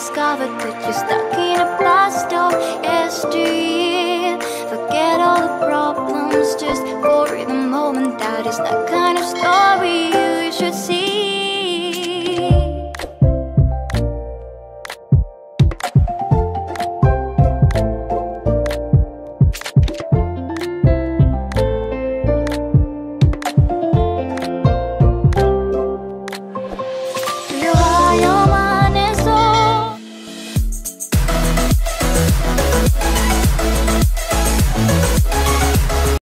discovered that you're stuck in a past of yesteryear. Forget all the problems just for the moment that is not coming.